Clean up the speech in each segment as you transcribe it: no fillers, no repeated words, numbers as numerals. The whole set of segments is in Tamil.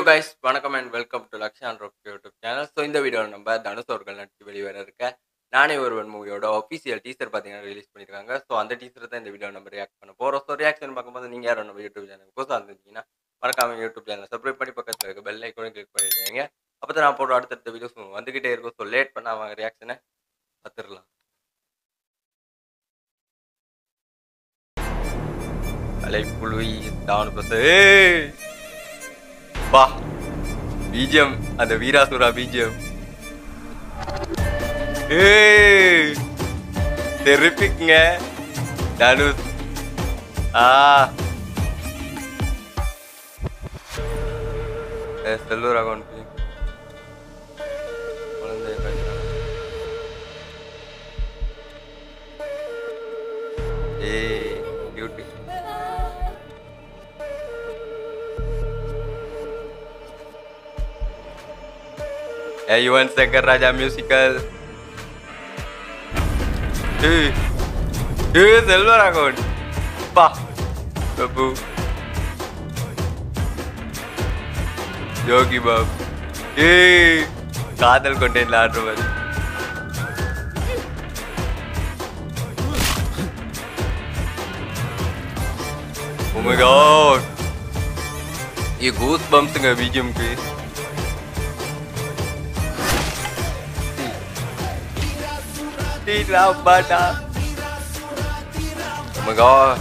கைஸ் வணக்கம் and welcome to Lakshan Rock YouTube channel. So இந்த வீடியோவில் நம்ம தனுஷ் அவர்கள் நடித்து வெளிவர இருக்க நானே ஒருவன் மூவியோட ஒஃபிஷியல் டீசர் பார்த்தீங்கன்னா ரிலீஸ் பண்ணியிருக்காங்க. ஸோ அந்த டீசர் தான் இந்த வீடியோ நம்ம ரியாக்ட் பண்ண போகிறோம். ஸோ ரியாக்ஷன் பார்க்கும்போது நீங்கள் யாரும் நம்ம யூடியூப் சேனல் புதுசாக இருந்துச்சிங்கன்னா மறக்காம யூடியூப் சேனல் சப்ஸ்கிரைப் பண்ணி பக்கத்தில் இருக்க பெல் ஐக்கோனை கிளிக் பண்ணிடுங்க. அப்போ தான் நான் போடுற அடுத்தடுத்த வீடியோஸ் வந்துகிட்டே இருக்கும். ஸோ லேட் பண்ண அவங்க ரியாக்ஷனை பார்த்துடலாம். அலைப்புழுவி டான் பஸ் பா பிஜிஎம், அந்த வீராசுரா பிஜிஎம் தெரிப்பிக்குங்க தனுஷ். செல்வராகவன் குழந்தை பியூட்டி யுவன் சங்கர் ராஜா மியூசிக்கல். செல்வராகவன் பா பிரபு யோகி பாபு காதல் கொண்டேன்ல ஆடுறவர். Oh my god, ये गूस बम्प्स बीजीएम के. Bada. Oh my god.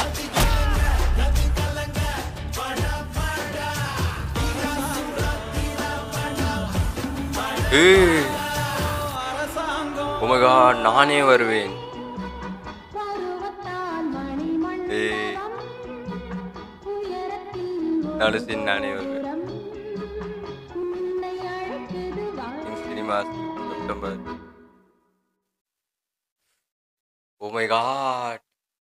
Oh my god, நானே வருவேன். நடுசின் நானே வருவேன். In cinemas September. Oh my god.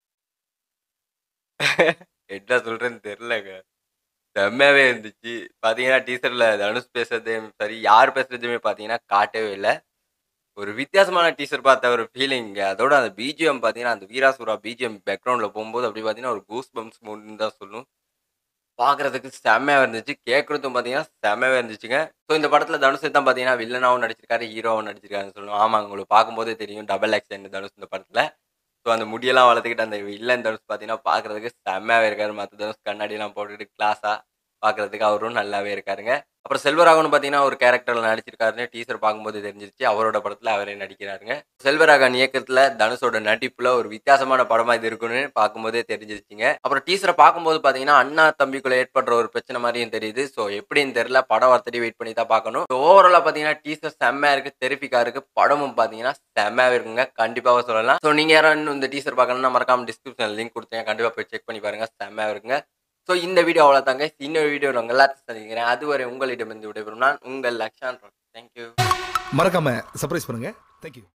என்ன சொல்றேன்னு தெரியலங்க. செம்மையாவே இருந்துச்சு. பார்த்தீங்கன்னா டீசர்ல தனுஷ் பேசுறதையும் சரி, யார் பேசுறதுமே பார்த்தீங்கன்னா காட்டவே இல்லை. ஒரு வித்தியாசமான டீசர் பார்த்த ஒரு ஃபீலிங்க. அதோட அந்த பிஜிஎம் பார்த்தீங்கன்னா, அந்த வீராசுரா பிஜிஎம் பேக்ரவுண்டில் போகும்போது அப்படி பார்த்தீங்கன்னா ஒரு கூஸ் பம்ப்ஸ் மூடுன்னு தான் சொல்லணும். பார்க்குறதுக்கு செம்மையாக இருந்துச்சு. கேட்குறதும் பார்த்தீங்கன்னா செம்மையாகவே இருந்துச்சுங்க. ஸோ இந்த படத்தில் தனுஷ் தான் பார்த்தீங்கன்னா வில்லனாகவும் நடிச்சிருக்காரு, ஹீரோவும் நடிச்சிருக்காருன்னு சொல்லணும். ஆமாங்க, உங்களுக்கு பார்க்கும்போதே தெரியும் டபுள் ஆக்ஷன் தனுஷ் இந்த படத்தில். ஸோ அந்த முடியெல்லாம் வளர்த்துக்கிட்டு அந்த வில்லன் தனுஷ் பார்த்தீங்கன்னா பார்க்குறதுக்கு செம்மையாகவே இருக்காரு. மற்ற தனுஷ் கண்ணாடியெல்லாம் போட்டுக்கிட்டு கிளாஸாக பார்க்குறதுக்கு அவரும் நல்லாவே இருக்காருங்க. அப்புறம் செல்வராகவன் பார்த்தீங்கன்னா ஒரு கேரக்டரில் நடிச்சிருக்காருன்னு டீசர் பார்க்கும்போது தெரிஞ்சிருச்சு. அவரோட படத்தில் அவரே நடிக்கிறாருங்க. செல்வராகவன் இயக்கத்தில் தனுஷோட நடிப்பில் ஒரு வித்தியாசமான படமாக இது இருக்குன்னு பார்க்கும்போதே தெரிஞ்சிருச்சுங்க. அப்புறம் டீசரை பார்க்கும்போது பார்த்தீங்கன்னா அண்ணா தம்பிக்குள்ள ஏற்படுற ஒரு பிரச்சனை மாதிரியும் தெரியுது. ஸோ எப்படின்னு தெரியல, படம் வரத்தடி வெயிட் பண்ணி தான் பார்க்கணும். ஸோ ஓவராலாக பார்த்தீங்கன்னா டீசர் செம்மையாக இருக்குது, தெரிஃபிக்காக இருக்குது. படமும் பார்த்தீங்கன்னா செம்மையாக இருக்குங்க, கண்டிப்பாக சொல்லலாம். ஸோ நீங்கள் யாரும் இன்னும் இந்த டீசர் பார்க்கணும்னா மறக்காம டிஸ்கிரிப்ஷனில் லிங்க் கொடுத்தேன், கண்டிப்பாக போய் செக் பண்ணி பாருங்கள், செம்மையாக இருக்குங்க. ஸோ இந்த வீடியோ அவ்வளோதாங்க. இன்னொரு வீடியோ உங்கள் எல்லாத்தையும் சந்திக்கிறேன். அதுவரை உங்களிடமிருந்து விடைபெறும் நான் உங்கள் லக்ஷான் ராக். தேங்க்யூ. மறக்காம சர்ப்ரைஸ் பண்ணுங்க. தேங்க்யூ.